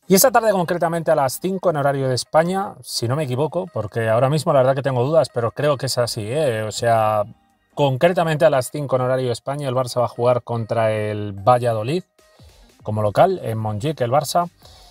Y esta tarde concretamente a las 5 en horario de España, si no me equivoco, porque ahora mismo la verdad que tengo dudas, pero creo que es así, ¿eh? O sea, concretamente a las 5 en horario de España el Barça va a jugar contra el Valladolid como local en Montjuic, el Barça,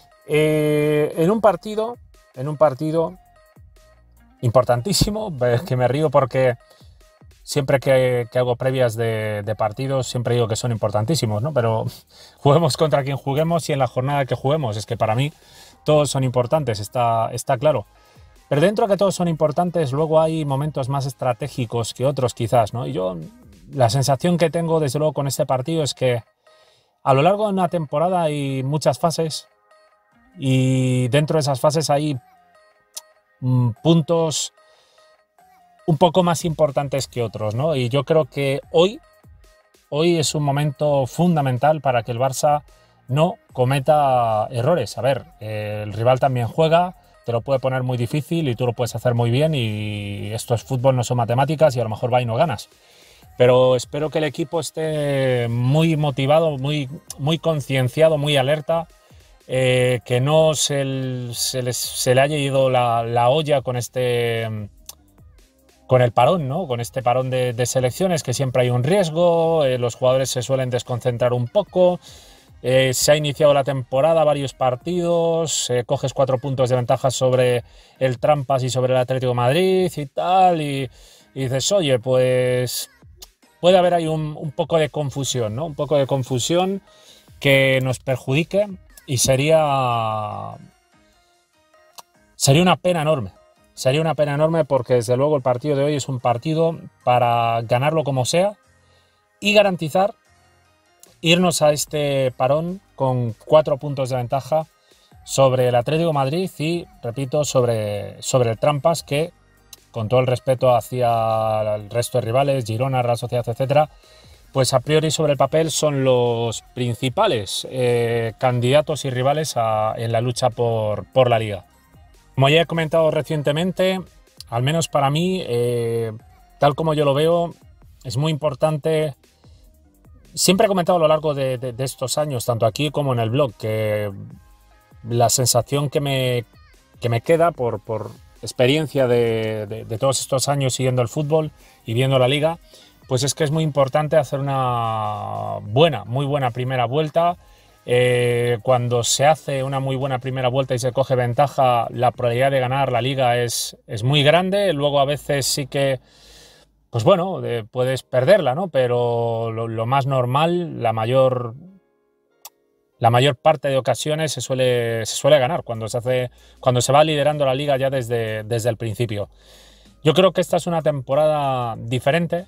en un partido importantísimo, que me río porque siempre que hago previas de partidos, siempre digo que son importantísimos, ¿no? Pero juguemos contra quien juguemos y en la jornada que juguemos. Es que para mí todos son importantes, está claro. Pero dentro de que todos son importantes, luego hay momentos más estratégicos que otros quizás, ¿no? Y yo, la sensación que tengo desde luego con este partido es que a lo largo de una temporada hay muchas fases y dentro de esas fases hay puntos un poco más importantes que otros, ¿no? Y yo creo que hoy es un momento fundamental para que el Barça no cometa errores. A ver, el rival también juega, te lo puede poner muy difícil y tú lo puedes hacer muy bien y esto es fútbol, no son matemáticas y a lo mejor va y no ganas. Pero espero que el equipo esté muy motivado, muy concienciado, muy alerta, que no se le haya ido la olla con el parón, ¿no? Con este parón de selecciones, que siempre hay un riesgo, los jugadores se suelen desconcentrar un poco, se ha iniciado la temporada, varios partidos, coges 4 puntos de ventaja sobre el Trampas y sobre el Atlético de Madrid y tal, y dices, oye, pues puede haber ahí un poco de confusión, ¿no? Un poco de confusión que nos perjudique y sería una pena enorme. Sería una pena enorme porque desde luego el partido de hoy es un partido para ganarlo como sea y garantizar irnos a este parón con 4 puntos de ventaja sobre el Atlético de Madrid y, repito, sobre el Trampas, que, con todo el respeto hacia el resto de rivales, Girona, Real Sociedad, etcétera, pues a priori sobre el papel son los principales candidatos y rivales en la lucha por la Liga. Como ya he comentado recientemente, al menos para mí, tal como yo lo veo, es muy importante. Siempre he comentado a lo largo de estos años, tanto aquí como en el blog, que la sensación que me queda por experiencia de todos estos años siguiendo el fútbol y viendo la Liga, pues es que es muy importante hacer una muy buena primera vuelta. Cuando se hace una muy buena primera vuelta y se coge ventaja, la probabilidad de ganar la Liga es muy grande. Luego a veces sí que, pues bueno, puedes perderla, ¿no? Pero lo más normal, la mayor parte de ocasiones se suele ganar cuando se va liderando la Liga ya desde el principio. Yo creo que esta es una temporada diferente,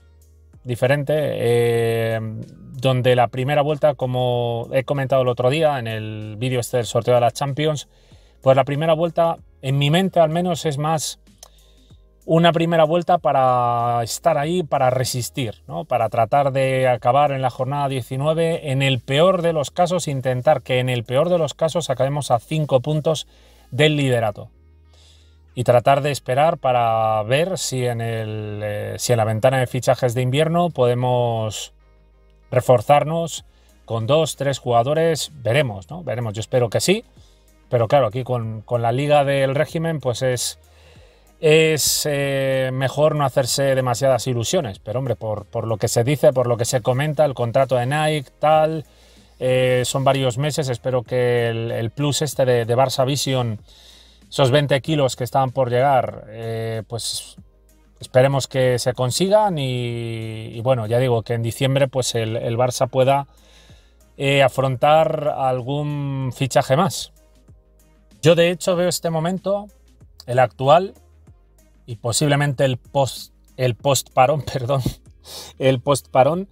donde la primera vuelta, como he comentado el otro día en el vídeo este del sorteo de la Champions, pues la primera vuelta, en mi mente al menos, es más una primera vuelta para estar ahí, para resistir, ¿no? Para tratar de acabar en la jornada 19, en el peor de los casos, intentar que en el peor de los casos acabemos a 5 puntos del liderato. Y tratar de esperar para ver si en la ventana de fichajes de invierno podemos reforzarnos con 2, 3 jugadores. Veremos, ¿no? Veremos, yo espero que sí. Pero claro, aquí con la Liga del régimen, pues es mejor no hacerse demasiadas ilusiones. Pero hombre, por lo que se dice, por lo que se comenta, el contrato de Nike, tal, son varios meses. Espero que el plus este de Barça Vision, esos 20 kilos que estaban por llegar, pues esperemos que se consigan y bueno, ya digo que en diciembre pues el Barça pueda afrontar algún fichaje más. Yo de hecho veo este momento, el actual y posiblemente el post parón, perdón, el post parón,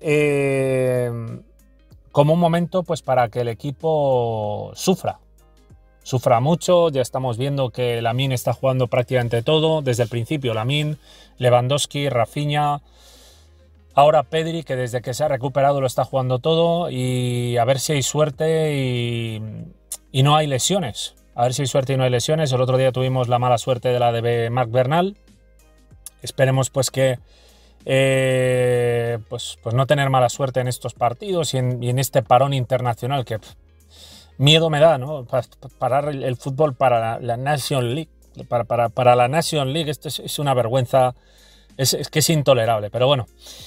como un momento pues para que el equipo sufra mucho. Ya estamos viendo que Lamine está jugando prácticamente todo, desde el principio Lamine, Lewandowski, Rafinha, ahora Pedri, que desde que se ha recuperado lo está jugando todo, y a ver si hay suerte y no hay lesiones. A ver si hay suerte y no hay lesiones. El otro día tuvimos la mala suerte de la de Marc Bernal. Esperemos pues que pues no tener mala suerte en estos partidos y en este parón internacional que miedo me da, ¿no? Parar el fútbol para la Nation League. Para la Nation League esto es una vergüenza, es que es intolerable. Pero bueno,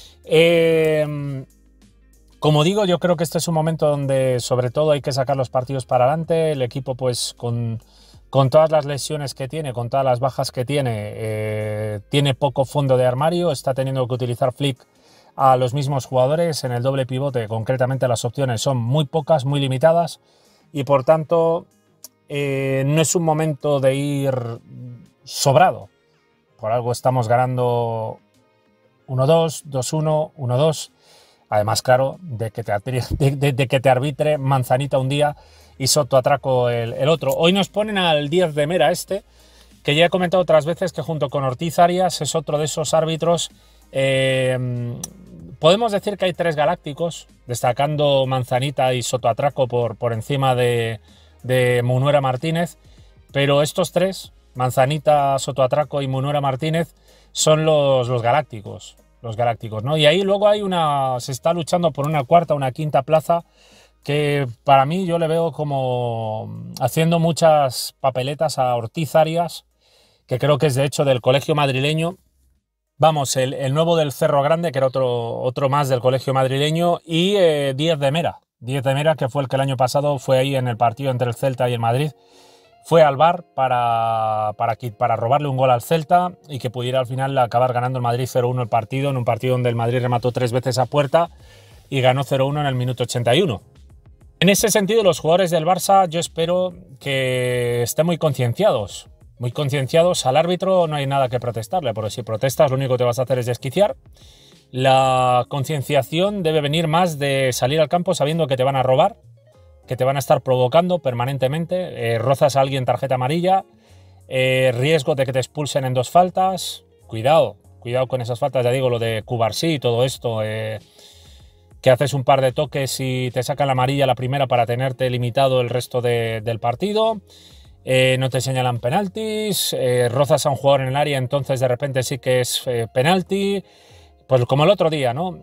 como digo, yo creo que este es un momento donde sobre todo hay que sacar los partidos para adelante. El equipo pues con todas las lesiones que tiene, con todas las bajas que tiene poco fondo de armario, está teniendo que utilizar Flick a los mismos jugadores. En el doble pivote concretamente las opciones son muy pocas, muy limitadas y por tanto no es un momento de ir sobrado. Por algo estamos ganando 1-2, 2-1, 1-2. Además, claro, de que te arbitre Manzanita un día y Soto Atraco el otro. Hoy nos ponen al Díaz de Mera que ya he comentado otras veces que junto con Ortiz Arias es otro de esos árbitros. Podemos decir que hay 3 galácticos, destacando Manzanita y Soto Atraco por encima de Munuera Martínez, pero estos 3, Manzanita, Soto Atraco y Munuera Martínez, son los galácticos. Los galácticos, ¿no? Y ahí luego se está luchando por una cuarta, una quinta plaza que para mí yo le veo como haciendo muchas papeletas a Ortiz Arias, que creo que es de hecho del colegio madrileño. Vamos, el nuevo del Cerro Grande, que era otro más del colegio madrileño, y Díaz de Mera. Díaz de Mera, que fue el que el año pasado fue ahí en el partido entre el Celta y el Madrid. Fue al VAR para robarle un gol al Celta y que pudiera al final acabar ganando el Madrid 0-1 el partido, en un partido donde el Madrid remató 3 veces a puerta y ganó 0-1 en el minuto 81. En ese sentido, los jugadores del Barça yo espero que estén muy concienciados. Muy concienciados. Al árbitro no hay nada que protestarle, porque si protestas lo único que te vas a hacer es desquiciar. La concienciación debe venir más de salir al campo sabiendo que te van a robar, que te van a estar provocando permanentemente, rozas a alguien tarjeta amarilla, riesgo de que te expulsen en 2 faltas, cuidado con esas faltas, ya digo, lo de Cubarsí y todo esto, que haces un par de toques y te sacan la amarilla la primera para tenerte limitado el resto del partido, no te señalan penaltis, rozas a un jugador en el área, entonces de repente sí que es penalti. Pues como el otro día, ¿no?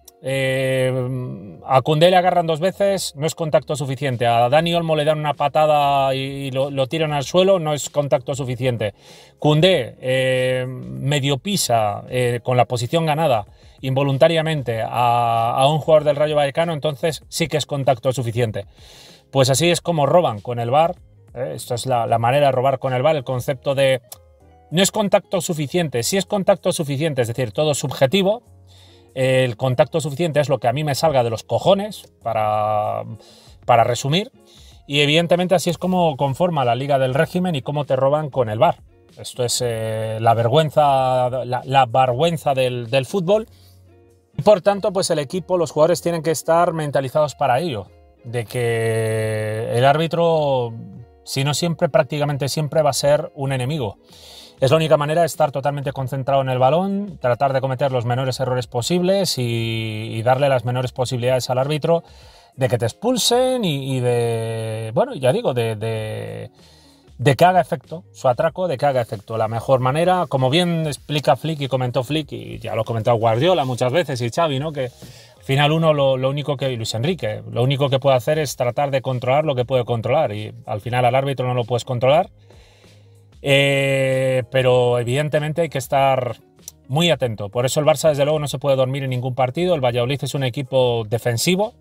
A Koundé le agarran 2 veces, no es contacto suficiente. A Dani Olmo le dan una patada y lo tiran al suelo, no es contacto suficiente. Koundé medio pisa con la posición ganada involuntariamente a un jugador del Rayo Vallecano, entonces sí que es contacto suficiente. Pues así es como roban con el VAR. Esto es la manera de robar con el VAR, el concepto de no es contacto suficiente, sí es contacto suficiente, es decir, todo subjetivo. El contacto suficiente es lo que a mí me salga de los cojones, para resumir, y evidentemente así es como conforma la Liga del Régimen y cómo te roban con el VAR. Esto es la vergüenza del fútbol. Y por tanto, pues el equipo, los jugadores tienen que estar mentalizados para ello, de que el árbitro, si no siempre, prácticamente siempre va a ser un enemigo. Es la única manera de estar totalmente concentrado en el balón, tratar de cometer los menores errores posibles y darle las menores posibilidades al árbitro de que te expulsen y de, bueno, ya digo, de que haga efecto su atraco, de que haga efecto. La mejor manera, como bien explica Flick y comentó Flick, y ya lo ha comentado Guardiola muchas veces y Xavi, ¿no? Que al final uno lo único que, Luis Enrique, lo único que puede hacer es tratar de controlar lo que puede controlar y al final al árbitro no lo puedes controlar. Pero evidentemente hay que estar muy atento. Por eso el Barça desde luego no se puede dormir en ningún partido. El Valladolid es un equipo defensivo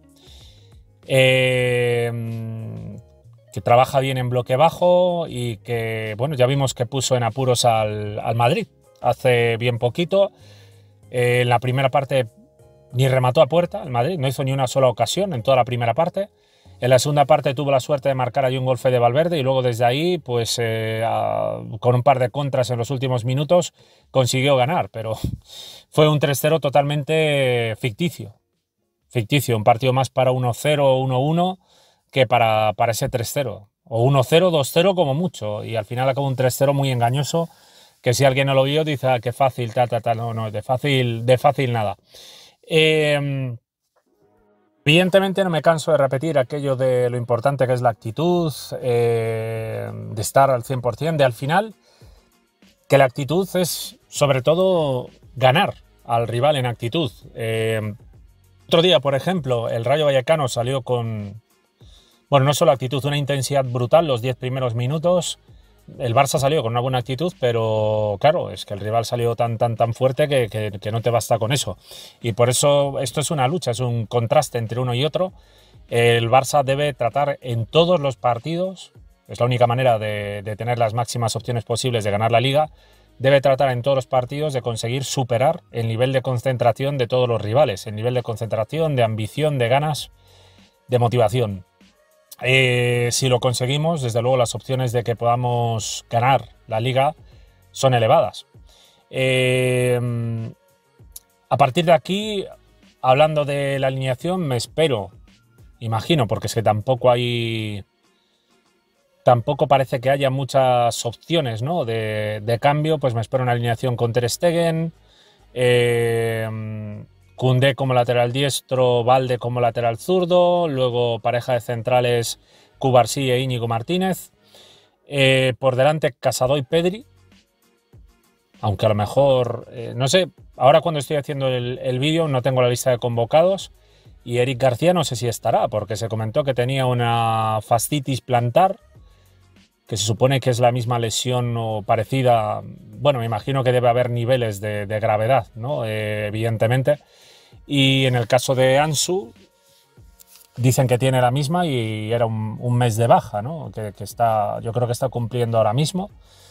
que trabaja bien en bloque bajo y que, bueno, ya vimos que puso en apuros al Madrid hace bien poquito. En la primera parte ni remató a puerta el Madrid, no hizo ni una sola ocasión en toda la primera parte. En la segunda parte tuvo la suerte de marcar ahí un gol de Valverde y luego desde ahí, pues con un par de contras en los últimos minutos, consiguió ganar. Pero fue un 3-0 totalmente ficticio. Ficticio, un partido más para 1-0 o 1-1 que para ese 3-0. O 1-0, 2-0 como mucho. Y al final acabó un 3-0 muy engañoso, que si alguien no lo vio dice qué fácil, tal. No, de fácil nada. Evidentemente no me canso de repetir aquello de lo importante que es la actitud, de estar al 100%, de al final, que la actitud es sobre todo ganar al rival en actitud. Otro día, por ejemplo, el Rayo Vallecano salió con Bueno, no solo actitud, una intensidad brutal los 10 primeros minutos. El Barça salió con una buena actitud, pero claro, es que el rival salió tan fuerte que no te basta con eso. Y por eso esto es una lucha, es un contraste entre uno y otro. El Barça debe tratar en todos los partidos, es la única manera de tener las máximas opciones posibles de ganar la Liga, debe tratar en todos los partidos de conseguir superar el nivel de concentración de todos los rivales, el nivel de concentración, de ambición, de ganas, de motivación. Si lo conseguimos, desde luego las opciones de que podamos ganar la Liga son elevadas. A partir de aquí, hablando de la alineación, me espero, imagino, porque es que tampoco parece que haya muchas opciones, ¿no?, de cambio, pues me espero una alineación con Ter Stegen, Koundé como lateral diestro, Balde como lateral zurdo, luego pareja de centrales Cubarsí e Íñigo Martínez, por delante Casado y Pedri, aunque a lo mejor, no sé, ahora cuando estoy haciendo el vídeo no tengo la lista de convocados y Eric García no sé si estará, porque se comentó que tenía una fascitis plantar, que se supone que es la misma lesión o parecida. Bueno, me imagino que debe haber niveles de gravedad, ¿no? Evidentemente. Y en el caso de Ansu, dicen que tiene la misma y era un mes de baja, ¿no?, que yo creo que está cumpliendo ahora mismo.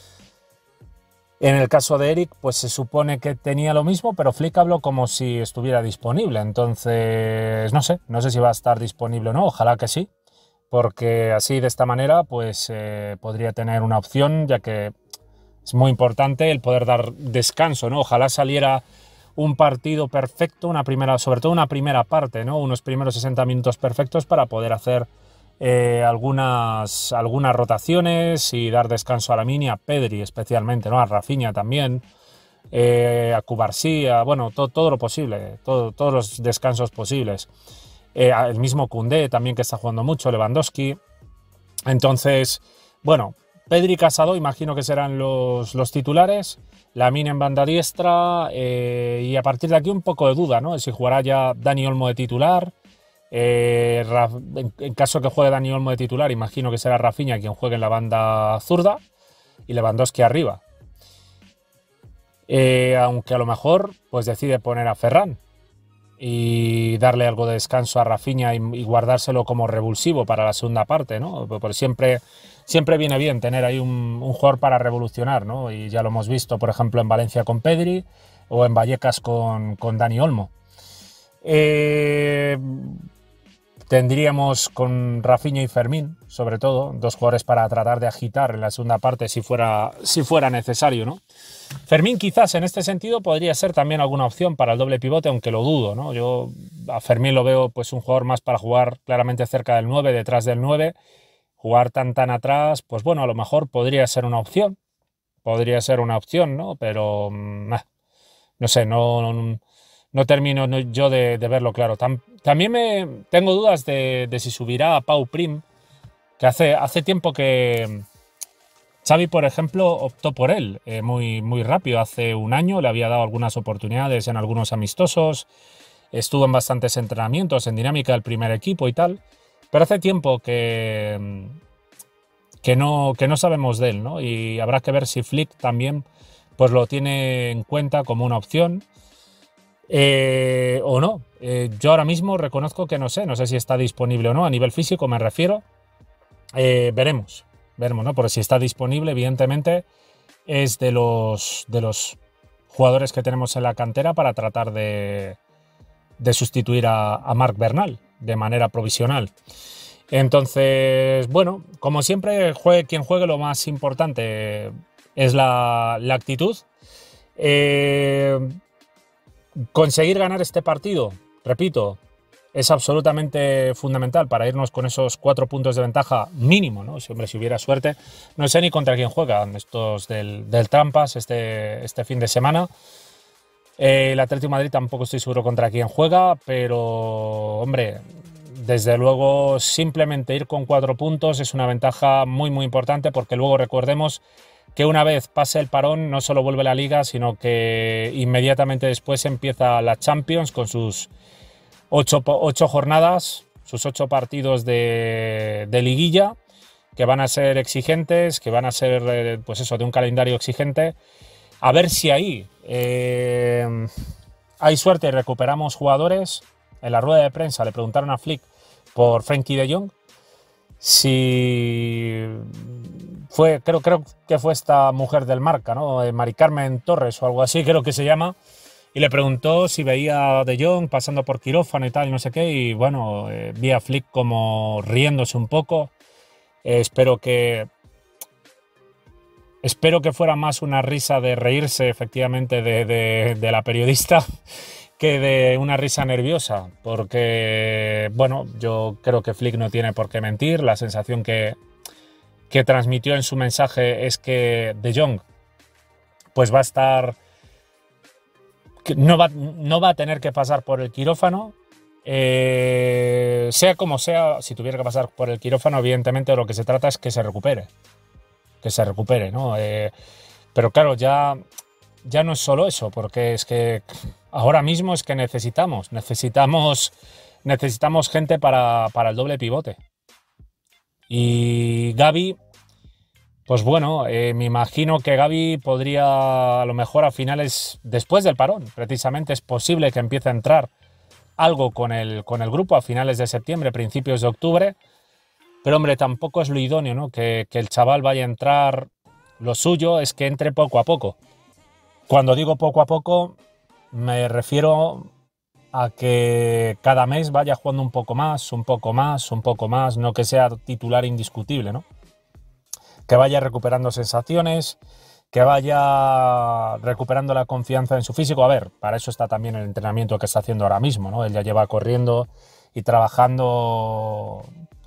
En el caso de Eric, pues se supone que tenía lo mismo, pero Flick habló como si estuviera disponible. Entonces, no sé si va a estar disponible o no, ojalá que sí, porque así de esta manera pues podría tener una opción, ya que es muy importante el poder dar descanso, ¿no? Ojalá saliera un partido perfecto, sobre todo una primera parte, ¿no?, unos primeros 60 minutos perfectos para poder hacer algunas rotaciones y dar descanso a Lamine, a Pedri especialmente, ¿no?, a Rafinha también, a Cubarsí, bueno, todo lo posible, todos los descansos posibles. El mismo Koundé también, que está jugando mucho, Lewandowski. Entonces, bueno, Pedri y Casado imagino que serán los titulares, Lamine en banda diestra, y a partir de aquí un poco de duda, ¿no?, si jugará ya Dani Olmo de titular. En caso que juegue Dani Olmo de titular, imagino que será Rafinha quien juegue en la banda zurda y Lewandowski arriba. Aunque a lo mejor pues decide poner a Ferran y darle algo de descanso a Rafinha y guardárselo como revulsivo para la segunda parte, ¿no? Porque siempre viene bien tener ahí un jugador para revolucionar, ¿no? Y ya lo hemos visto, por ejemplo, en Valencia con Pedri o en Vallecas con Dani Olmo. Tendríamos con Rafinha y Fermín, sobre todo, dos jugadores para tratar de agitar en la segunda parte si fuera necesario, ¿no? Fermín quizás en este sentido podría ser también alguna opción para el doble pivote, aunque lo dudo, ¿no? Yo a Fermín lo veo pues un jugador más para jugar claramente cerca del 9, detrás del 9, jugar tan atrás, pues bueno, a lo mejor podría ser una opción, ¿no? Pero no sé, no termino yo de verlo claro. También tengo dudas de si subirá a Pau Prim, que hace tiempo que Xavi, por ejemplo, optó por él muy rápido. Hace un año le había dado algunas oportunidades en algunos amistosos, estuvo en bastantes entrenamientos en dinámica del primer equipo y tal, pero hace tiempo que no sabemos de él, ¿no? Y habrá que ver si Flick también pues lo tiene en cuenta como una opción o no. Yo ahora mismo reconozco que no sé si está disponible o no, a nivel físico me refiero. Veremos, ¿no? Porque si está disponible, evidentemente es de los jugadores que tenemos en la cantera para tratar de sustituir a Marc Bernal de manera provisional. Entonces, bueno, como siempre, quien juegue, lo más importante es la actitud. Conseguir ganar este partido, repito, es absolutamente fundamental para irnos con esos 4 puntos de ventaja mínimo, ¿no? Si hubiera suerte. No sé ni contra quién juegan estos del Trampas este fin de semana. El Atlético de Madrid tampoco estoy seguro contra quién juega, pero, hombre, desde luego simplemente ir con 4 puntos es una ventaja muy importante, porque luego recordemos que una vez pase el parón no solo vuelve la Liga, sino que inmediatamente después empieza la Champions con sus 8 jornadas, sus 8 partidos de liguilla, que van a ser exigentes, que van a ser, pues eso, de un calendario exigente. A ver si ahí hay suerte y recuperamos jugadores. En la rueda de prensa le preguntaron a Flick por Frenkie de Jong. Si fue, creo que fue esta mujer del Marca, ¿no? Mari Carmen Torres o algo así, creo que se llama. Y le preguntó si veía a De Jong pasando por quirófano y tal, y no sé qué. Y bueno, vi a Flick como riéndose un poco. Espero que fuera más una risa de reírse, efectivamente, de la periodista que de una risa nerviosa. Porque, bueno, yo creo que Flick no tiene por qué mentir. La sensación que transmitió en su mensaje es que De Jong pues va a estar... No va a tener que pasar por el quirófano. Sea como sea, si tuviera que pasar por el quirófano, evidentemente de lo que se trata es que se recupere. Que se recupere, ¿no? Pero claro, ya no es solo eso, porque es que ahora mismo es que necesitamos gente para el doble pivote. Y Gavi, pues bueno, me imagino que Gavi podría, a lo mejor a finales, después del parón, precisamente es posible que empiece a entrar algo con el grupo a finales de septiembre, principios de octubre. Pero hombre, tampoco es lo idóneo, ¿no? Que el chaval vaya a entrar. Lo suyo es que entre poco a poco. Cuando digo poco a poco, me refiero a que cada mes vaya jugando un poco más, no que sea titular indiscutible, ¿no? Que vaya recuperando sensaciones, que vaya recuperando la confianza en su físico. A ver, para eso está también el entrenamiento que está haciendo ahora mismo, ¿no? Él ya lleva corriendo y trabajando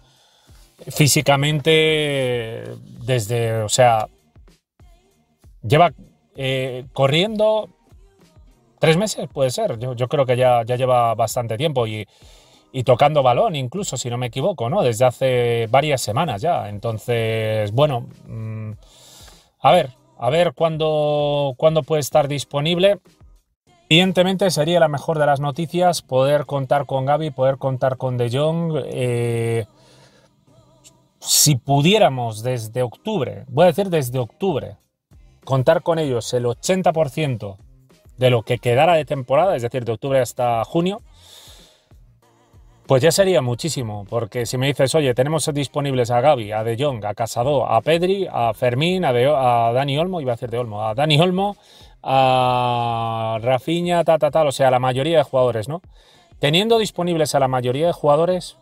físicamente desde, o sea, lleva corriendo 3 meses, puede ser. Yo creo que ya lleva bastante tiempo y tocando balón, incluso, si no me equivoco, ¿no? Desde hace varias semanas ya. Entonces, bueno, a ver cuándo puede estar disponible. Evidentemente sería la mejor de las noticias poder contar con Gavi, poder contar con De Jong. Si pudiéramos desde octubre, voy a decir desde octubre, contar con ellos el 80% de lo que quedara de temporada, es decir, de octubre hasta junio, pues ya sería muchísimo, porque si me dices, oye, tenemos disponibles a Gavi, a De Jong, a Casado, a Pedri, a Fermín, a Dani Olmo, iba a decir de Olmo, a Dani Olmo, a Rafinha, tal, o sea, la mayoría de jugadores, ¿no? Teniendo disponibles a la mayoría de jugadores,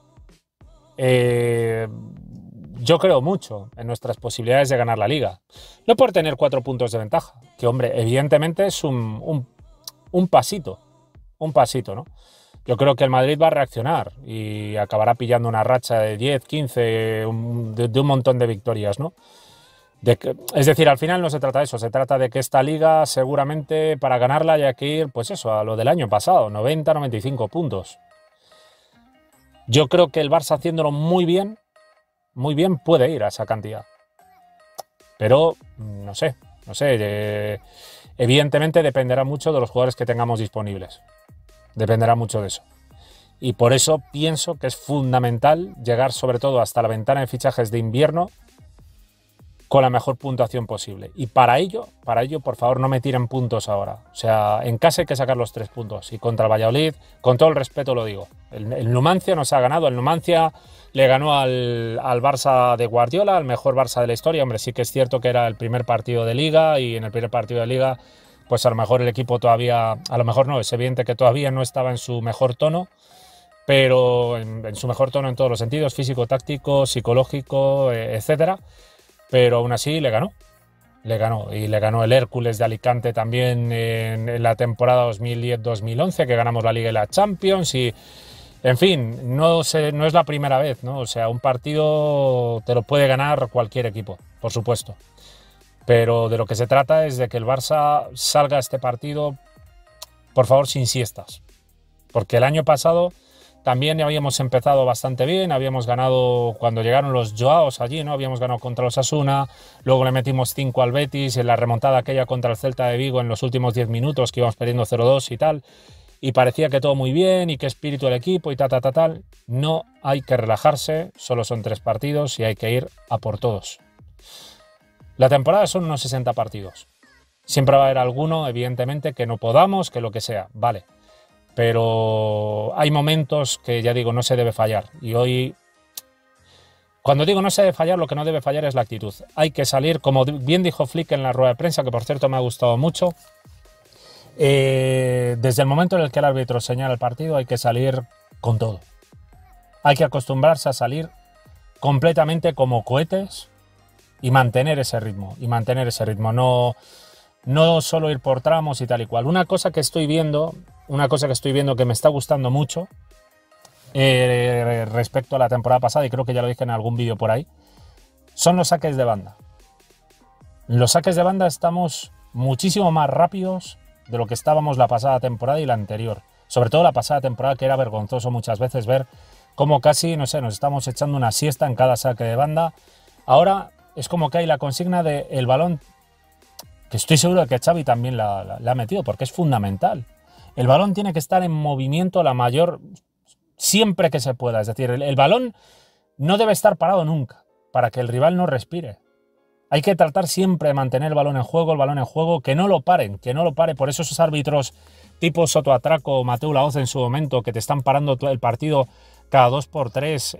yo creo mucho en nuestras posibilidades de ganar la Liga. No por tener 4 puntos de ventaja, que hombre, evidentemente es un pasito, ¿no? Yo creo que el Madrid va a reaccionar y acabará pillando una racha de 10, 15, de un montón de victorias, ¿no? Es decir, al final no se trata de eso, se trata de que esta Liga seguramente para ganarla haya que ir, pues eso, a lo del año pasado, 90, 95 puntos. Yo creo que el Barça haciéndolo muy bien puede ir a esa cantidad. Pero no sé. Evidentemente dependerá mucho de los jugadores que tengamos disponibles. Dependerá mucho de eso. Y por eso pienso que es fundamental llegar sobre todo hasta la ventana de fichajes de invierno con la mejor puntuación posible. Y para ello, por favor, no me tiren puntos ahora. O sea, en casa hay que sacar los 3 puntos. Y contra el Valladolid, con todo el respeto lo digo, el Numancia nos ha ganado. El Numancia le ganó al Barça de Guardiola, al mejor Barça de la historia. Hombre, sí que es cierto que era el primer partido de Liga y en el primer partido de Liga, pues a lo mejor el equipo todavía, a lo mejor no, es evidente que todavía no estaba en su mejor tono, pero en su mejor tono en todos los sentidos, físico, táctico, psicológico, etcétera. Pero aún así le ganó. Y le ganó el Hércules de Alicante también en la temporada 2010-2011, que ganamos la Liga y la Champions. Y, en fin, no es la primera vez, ¿no? O sea, un partido te lo puede ganar cualquier equipo, por supuesto. Pero de lo que se trata es de que el Barça salga a este partido, por favor, sin siestas. Porque el año pasado también habíamos empezado bastante bien, habíamos ganado cuando llegaron los Joaos allí, ¿no? Habíamos ganado contra los Osasuna, luego le metimos 5 al Betis, en la remontada aquella contra el Celta de Vigo en los últimos 10 minutos que íbamos perdiendo 0-2 y tal. y parecía que todo muy bien y qué espíritu del equipo y tal. No hay que relajarse, solo son 3 partidos y hay que ir a por todos. La temporada son unos 60 partidos. Siempre va a haber alguno, evidentemente, que no podamos, que lo que sea, vale. Pero hay momentos que, ya digo, no se debe fallar. Y hoy, cuando digo no se debe fallar, lo que no debe fallar es la actitud. Hay que salir, como bien dijo Flick en la rueda de prensa, que por cierto me ha gustado mucho, desde el momento en el que el árbitro señala el partido hay que salir con todo. Hay que acostumbrarse a salir completamente como cohetes y mantener ese ritmo. No solo ir por tramos y tal y cual. Una cosa que estoy viendo que me está gustando mucho respecto a la temporada pasada, y creo que ya lo dije en algún vídeo por ahí, son los saques de banda. En los saques de banda estamos muchísimo más rápidos de lo que estábamos la pasada temporada y la anterior. Sobre todo la pasada temporada, que era vergonzoso muchas veces ver cómo casi, no sé, nos estamos echando una siesta en cada saque de banda. Ahora es como que hay la consigna de el balón, que estoy seguro de que Xavi también la ha metido, porque es fundamental. El balón tiene que estar en movimiento siempre que se pueda. Es decir, el balón no debe estar parado nunca, para que el rival no respire. Hay que tratar siempre de mantener el balón en juego, que no lo pare. Por eso esos árbitros tipo Soto Atraco o Mateu Laoz en su momento, que te están parando todo el partido cada 2x3,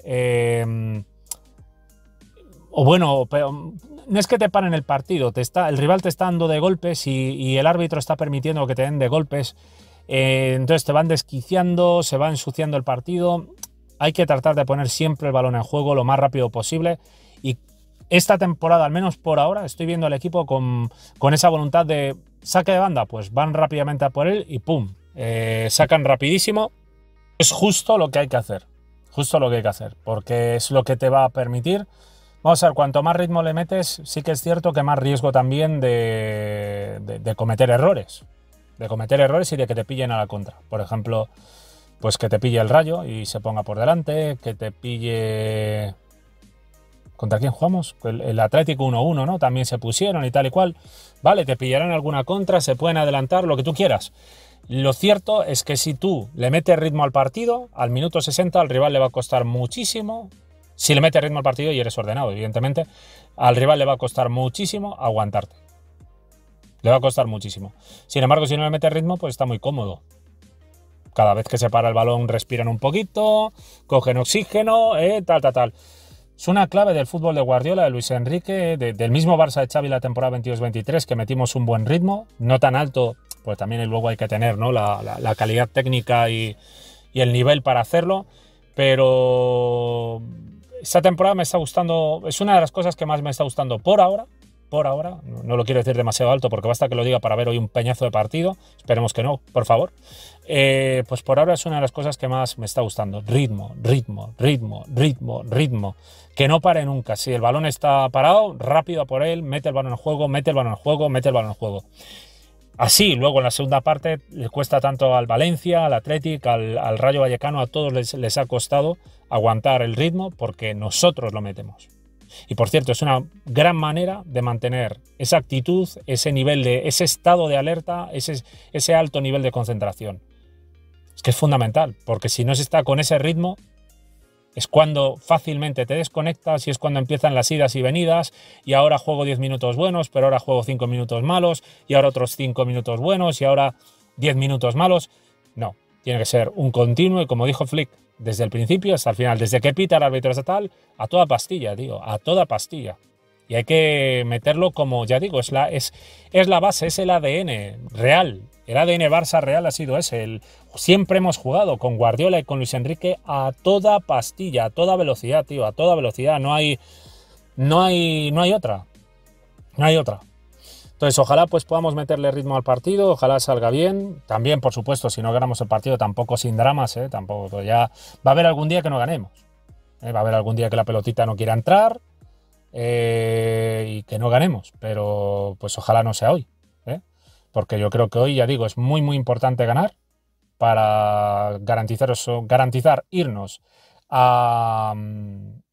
o bueno, pero no es que te paren el partido, el rival te está dando de golpes y el árbitro está permitiendo que te den de golpes, entonces te van desquiciando, se va ensuciando el partido. Hay que tratar de poner siempre el balón en juego lo más rápido posible, y esta temporada, al menos por ahora, estoy viendo al equipo con esa voluntad de saque de banda, pues van rápidamente a por él y ¡pum! Sacan rapidísimo. Es justo lo que hay que hacer, porque es lo que te va a permitir. Vamos a ver, cuanto más ritmo le metes, sí que es cierto que más riesgo también de cometer errores. De cometer errores y de que te pillen a la contra. Por ejemplo, pues que te pille el Rayo y se ponga por delante, que te pille... ¿Contra quién jugamos? El Atlético 1-1, ¿no? También se pusieron y tal y cual. Vale, te pillarán alguna contra, se pueden adelantar, lo que tú quieras. Lo cierto es que si tú le metes ritmo al partido, al minuto 60 al rival le va a costar muchísimo. Si le metes ritmo al partido y eres ordenado, evidentemente, al rival le va a costar muchísimo aguantarte. Le va a costar muchísimo. Sin embargo, si no le metes ritmo, pues está muy cómodo. Cada vez que se para el balón respiran un poquito, cogen oxígeno, tal. Es una clave del fútbol de Guardiola, de Luis Enrique, del mismo Barça de Xavi la temporada 22-23, que metimos un buen ritmo, no tan alto, pues también luego hay que tener, ¿no?, la calidad técnica y el nivel para hacerlo, pero esta temporada me está gustando, es una de las cosas que más me está gustando por ahora, no lo quiero decir demasiado alto porque basta que lo diga para ver hoy un peñazo de partido, esperemos que no, por favor. Pues por ahora es una de las cosas que más me está gustando. Ritmo. Que no pare nunca. Si el balón está parado, rápido a por él, mete el balón en juego. Así, luego en la segunda parte le cuesta tanto al Valencia, al Athletic, al Rayo Vallecano, a todos les ha costado aguantar el ritmo porque nosotros lo metemos. Y por cierto, es una gran manera de mantener esa actitud, ese estado de alerta, ese alto nivel de concentración. Es que es fundamental, porque si no se está con ese ritmo, es cuando fácilmente te desconectas y es cuando empiezan las idas y venidas, y ahora juego 10 minutos buenos, pero ahora juego 5 minutos malos, y ahora otros 5 minutos buenos, y ahora 10 minutos malos. No, tiene que ser un continuo, y como dijo Flick, desde el principio hasta el final, desde que pita el árbitro estatal, a toda pastilla, a toda pastilla. Y hay que meterlo como, ya digo, es la base, es el ADN real. El ADN Barça real ha sido ese. Siempre hemos jugado con Guardiola y con Luis Enrique a toda pastilla, a toda velocidad, a toda velocidad. No hay otra. Entonces, ojalá pues podamos meterle ritmo al partido, ojalá salga bien. También, por supuesto, si no ganamos el partido, tampoco sin dramas, tampoco ya va a haber algún día que no ganemos. Va a haber algún día que la pelotita no quiera entrar y que no ganemos, pero pues ojalá no sea hoy, porque yo creo que hoy, ya digo, es muy muy importante ganar para garantizar irnos al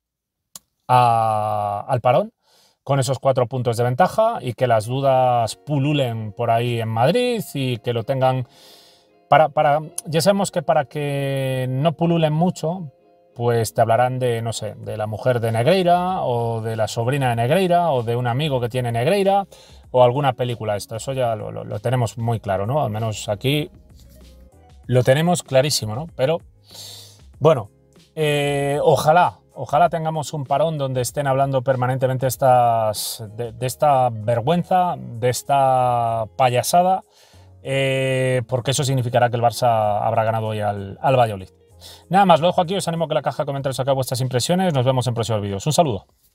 parón con esos 4 puntos de ventaja y que las dudas pululen por ahí en Madrid y que lo tengan Ya sabemos que para que no pululen mucho, pues te hablarán de, no sé, de la mujer de Negreira, o de la sobrina de Negreira, o de un amigo que tiene Negreira, o alguna película. Eso ya lo tenemos muy claro, ¿no? Al menos aquí lo tenemos clarísimo, ¿no? Pero, bueno, ojalá tengamos un parón donde estén hablando permanentemente de esta vergüenza, de esta payasada, porque eso significará que el Barça habrá ganado hoy al Valladolid. Nada más, lo dejo aquí, os animo a que en la caja de comentarios saquéis vuestras impresiones, nos vemos en próximos vídeos. Un saludo.